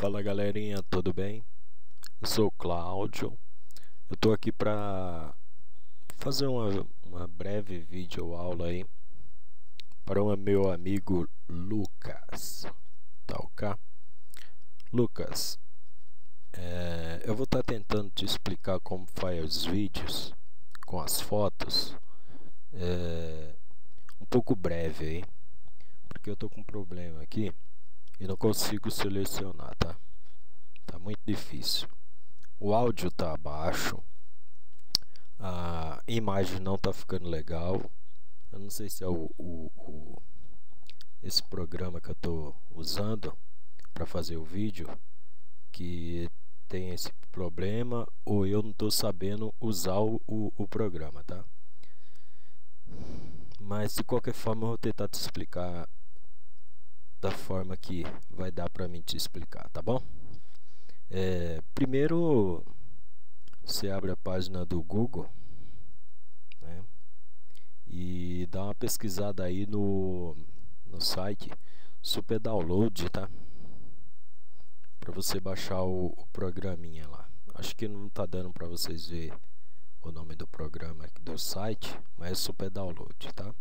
Fala galerinha, tudo bem? Eu sou o Cláudio. Eu tô aqui para fazer uma breve videoaula aí para o meu amigo Lucas. Tá ok? Lucas, eu vou estar tentando te explicar como faz os vídeos com as fotos, um pouco breve aí, porque eu tô com um problema aqui e não consigo selecionar, tá? Tá muito difícil. O áudio tá baixo, a imagem não tá ficando legal. Eu não sei se é esse programa que eu tô usando para fazer o vídeo que tem esse problema, ou eu não tô sabendo usar o programa, tá? Mas de qualquer forma eu vou tentar te explicar da forma que vai dar para mim te explicar, tá bom? Primeiro você abre a página do Google, né, e dá uma pesquisada aí no site Super Download, tá? Para você baixar o programinha lá. Acho que não tá dando para vocês ver o nome do programa do site, mas é Super Download, tá?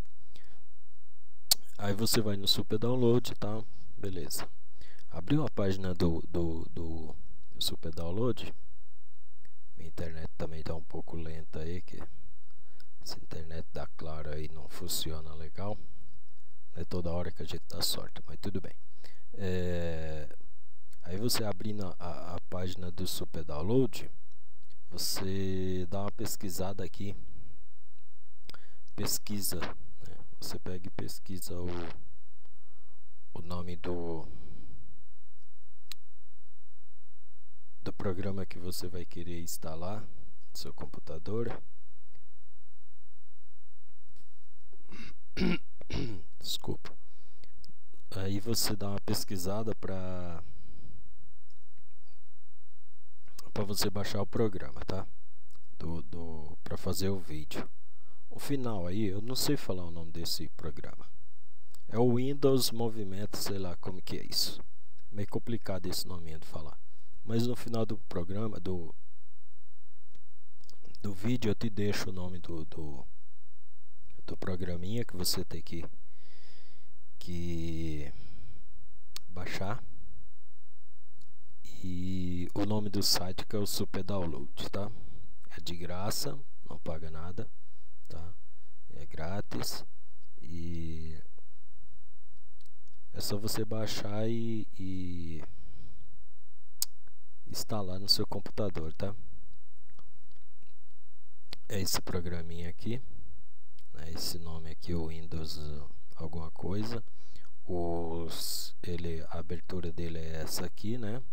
Aí você vai no Super Download, tá? Beleza. Abriu a página do Super Download. Minha internet também tá um pouco lenta aí, que essa internet da Claro aí não funciona legal. Não é toda hora que a gente dá sorte, mas tudo bem. Aí você abrindo a página do Super Download, você dá uma pesquisada aqui. Pesquisa, né? Você pega e pesquisa o nome do programa que você vai querer instalar no seu computador. Desculpa. Aí você dá uma pesquisada para você baixar o programa, tá? Para fazer o vídeo. O final aí, eu não sei falar o nome desse programa. É o Windows Movimento, sei lá como que é isso. Meio complicado esse nome de falar. Mas no final do programa, do vídeo, eu te deixo o nome do programinha que você tem que baixar. E o nome do site que é o Super Download, tá? É de graça, não paga nada, tá? É grátis e é só você baixar e instalar no seu computador, tá? É esse programinha aqui, né? Esse nome aqui, o Windows alguma coisa. A abertura dele é essa aqui, né?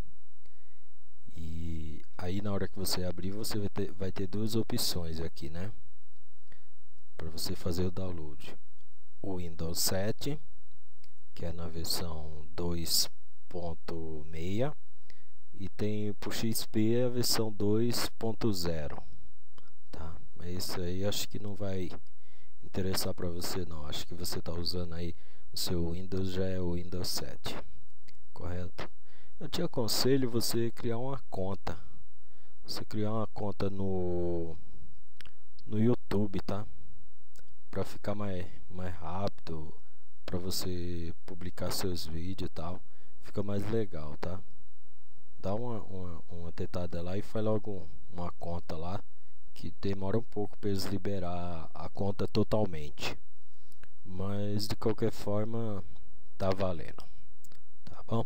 E aí na hora que você abrir, você vai ter duas opções aqui, né? Para você fazer o download. O Windows 7, que é na versão 2.6, e tem pro XP a versão 2.0, tá? Mas isso aí acho que não vai interessar para você não. Acho que você está usando aí o seu Windows, já é o Windows 7, correto? Eu te aconselho você criar uma conta. Você criar uma conta no YouTube, tá? Para ficar mais rápido, para você publicar seus vídeos e tal, fica mais legal, tá? Dá uma tentada lá e faz logo uma conta lá, que demora um pouco para eles liberar a conta totalmente, mas de qualquer forma tá valendo, tá bom?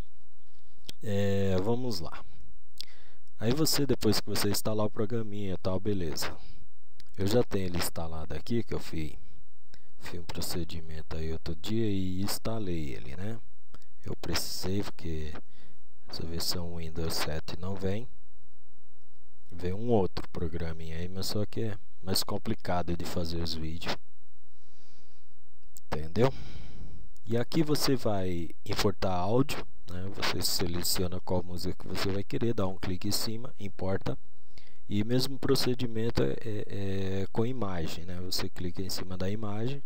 Vamos lá. Aí você, depois que você instalar o programinha e tal, beleza. Eu já tenho ele instalado aqui, que eu fiz um procedimento aí outro dia e instalei ele, né? Eu precisei, porque essa versão Windows 7 não vem. Vem um outro programinha aí, mas só que é mais complicado de fazer os vídeos. Entendeu? E aqui você vai importar áudio, né? Você seleciona qual música que você vai querer, dá um clique em cima, importa. E mesmo procedimento é com imagem, né? Você clica em cima da imagem,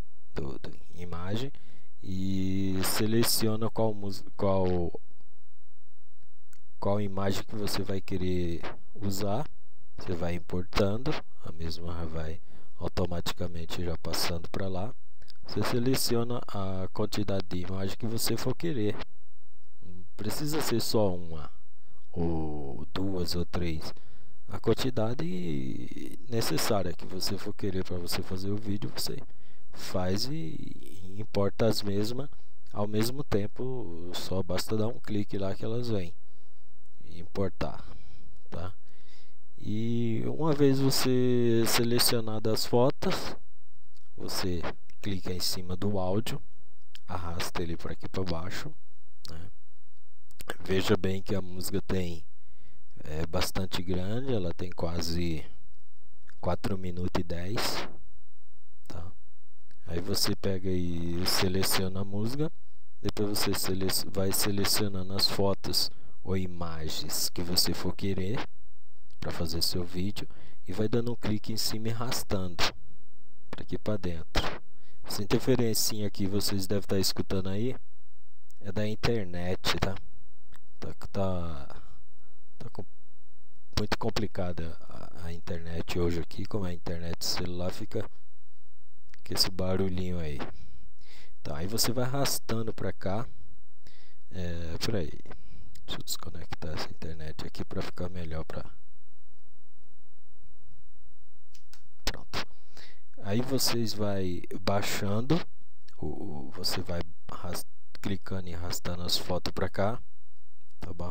imagem, e seleciona qual qual imagem que você vai querer usar. Você vai importando, a mesma vai automaticamente já passando para lá. Você seleciona a quantidade de imagem que você for querer. Não precisa ser só uma, ou duas, ou três. A quantidade necessária que você for querer para você fazer o vídeo, você faz e importa as mesmas ao mesmo tempo. Só basta dar um clique lá que elas vêm importar, tá? E uma vez você selecionado as fotos, você clica em cima do áudio, arrasta ele para aqui para baixo, né? Veja bem que a música tem bastante grande, ela tem quase 4 minutos e 10, tá? Aí você pega e seleciona a música, depois você vai selecionando as fotos ou imagens que você for querer para fazer seu vídeo e vai dando um clique em cima e arrastando para aqui para dentro. Essa interferência aqui vocês devem estar escutando aí é da internet, tá? Tá muito complicada a internet hoje aqui, como é a internet celular, fica com esse barulhinho aí. Tá, aí você vai arrastando para cá. Peraí, deixa eu desconectar essa internet aqui para ficar melhor pronto. Aí vocês vai baixando, você vai clicando e arrastando as fotos para cá, tá bom?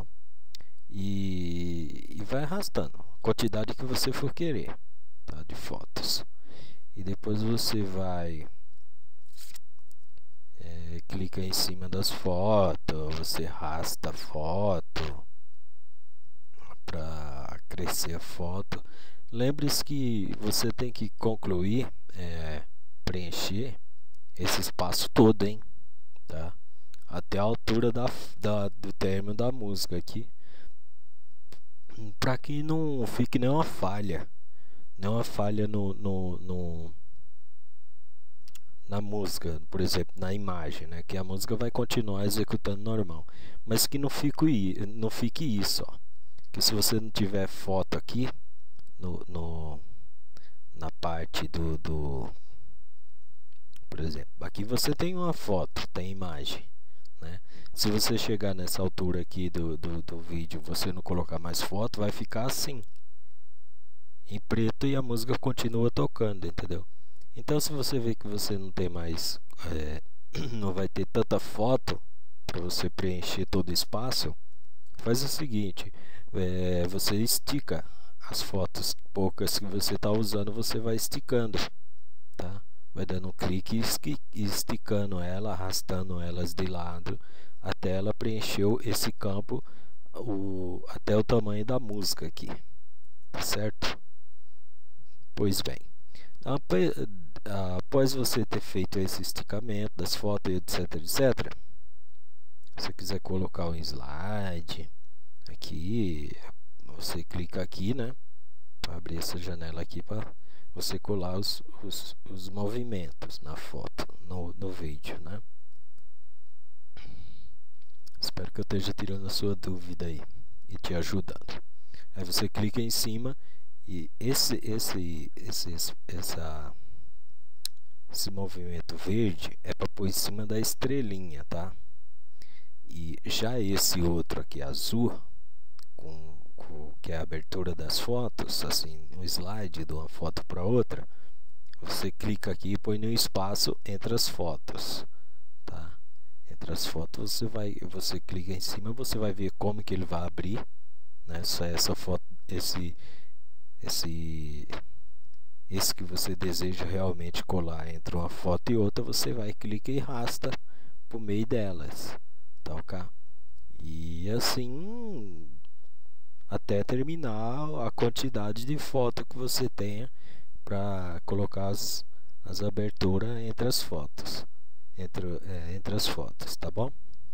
E vai arrastando a quantidade que você for querer, tá, de fotos. E depois você vai clica em cima das fotos, você arrasta a foto para crescer a foto. Lembre-se que você tem que concluir, preencher esse espaço todo, hein, tá? Até a altura do término da música aqui, para que não fique nenhuma falha, na música, por exemplo, na imagem, né? Que a música vai continuar executando normal, mas que não fique isso, ó. Que se você não tiver foto aqui na parte por exemplo, aqui você tem uma foto, tem imagem, né? Se você chegar nessa altura aqui do vídeo, você não colocar mais foto, vai ficar assim, em preto, e a música continua tocando, entendeu? Então, se você vê que você não tem mais, não vai ter tanta foto para você preencher todo o espaço, faz o seguinte, você estica as fotos poucas que você está usando, você vai esticando, tá? Vai dando um clique e esticando ela, arrastando elas de lado até ela preencheu esse campo, até o tamanho da música aqui, tá certo? Pois bem, após você ter feito esse esticamento das fotos, etc, etc, se você quiser colocar um slide aqui, você clica aqui, né, para abrir essa janela aqui para você colar os movimentos na foto, no vídeo, né? Espero que eu esteja tirando a sua dúvida aí e te ajudando. Aí você clica em cima e esse movimento verde é para pôr em cima da estrelinha, tá? E já esse outro aqui azul, que é a abertura das fotos, assim, um slide de uma foto para outra, você clica aqui e põe no espaço entre as fotos, tá? Entre as fotos você clica em cima, você vai ver como que ele vai abrir, né? Só essa foto, esse que você deseja realmente colar entre uma foto e outra, você vai clicar e arrasta por meio delas, tá, ok? E assim até terminar a quantidade de foto que você tenha para colocar as aberturas entre as fotos, entre as fotos, tá bom?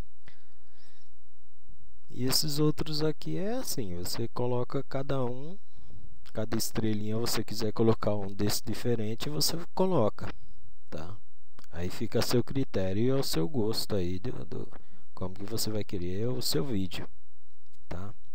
E esses outros aqui é assim, você coloca cada estrelinha, você quiser colocar um desse diferente, você coloca, tá? Aí fica a seu critério e ao seu gosto aí como que você vai querer o seu vídeo, tá?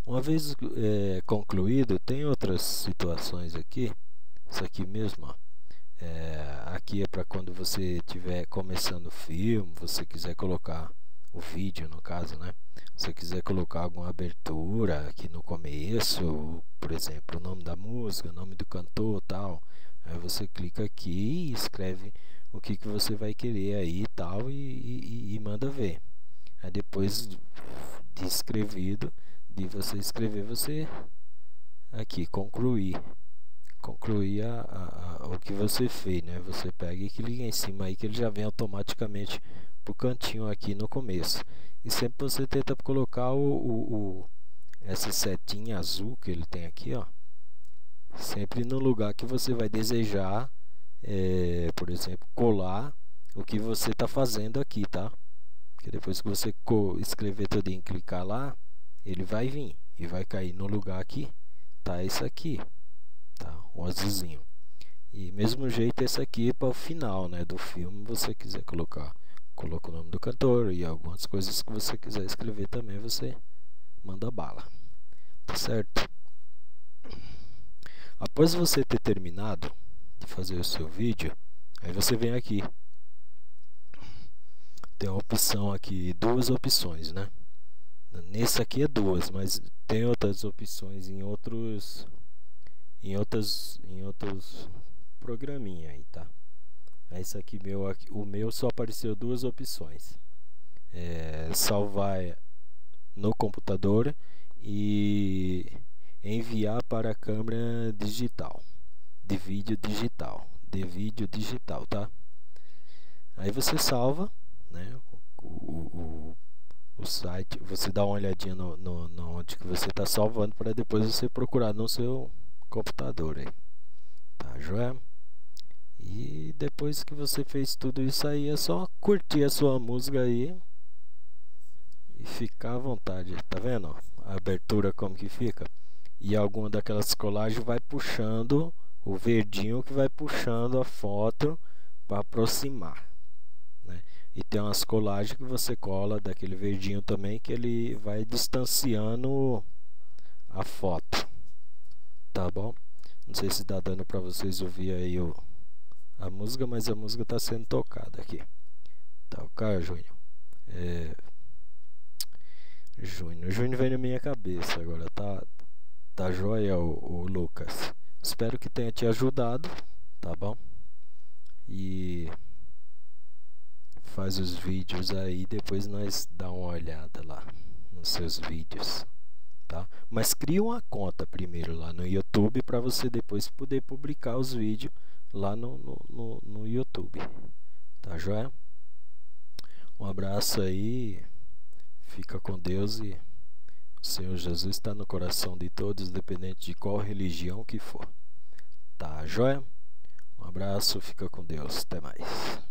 Uma vez concluído, tem outras situações aqui. Isso aqui mesmo, ó. Aqui é para quando você estiver começando o filme, você quiser colocar o vídeo, no caso, né? Se você quiser colocar alguma abertura aqui no começo, por exemplo, o nome da música, o nome do cantor, tal. Aí você clica aqui e escreve o que você vai querer aí e tal, e manda ver. Aí depois de escrevido, de você escrever, você aqui concluir o que você fez, né? Você pega e clica em cima aí que ele já vem automaticamente pro cantinho aqui no começo. E sempre você tenta colocar essa setinha azul que ele tem aqui, ó, sempre no lugar que você vai desejar, por exemplo, colar o que você está fazendo aqui, tá? Porque depois que você escrever tudo e clicar lá, ele vai vir e vai cair no lugar que tá isso aqui, tá? O azulzinho. E mesmo jeito esse aqui para o final, né, do filme, você quiser coloca o nome do cantor e algumas coisas que você quiser escrever também, você manda bala, tá certo? Após você ter terminado de fazer o seu vídeo, aí você vem aqui, tem uma opção aqui, duas opções, né? Nesse aqui é duas, mas tem outras opções em outros programinha aí, tá? Esse aqui o meu só apareceu duas opções: salvar no computador e enviar para a câmera digital, de vídeo digital, tá? Aí você salva, né, o site, você dá uma olhadinha no onde que você está salvando, para depois você procurar no seu computador aí, tá joia? E depois que você fez tudo isso aí, é só curtir a sua música aí e ficar à vontade, tá vendo? A abertura como que fica. E alguma daquelas colagens vai puxando, o verdinho que vai puxando a foto para aproximar, né? E tem umas colagens que você cola daquele verdinho também, que ele vai distanciando a foto, tá bom? Não sei se tá dando para vocês ouvir aí a música, mas a música está sendo tocada aqui. Tá ok, Júnior? Júnior vem na minha cabeça agora, tá joia, o Lucas. Espero que tenha te ajudado, tá bom? E faz os vídeos aí, depois nós dá uma olhada lá nos seus vídeos, tá? Mas cria uma conta primeiro lá no YouTube para você depois poder publicar os vídeos lá no YouTube, tá joia? Um abraço aí, fica com Deus, e o Senhor Jesus está no coração de todos, independente de qual religião que for, tá joia? Um abraço, fica com Deus, até mais.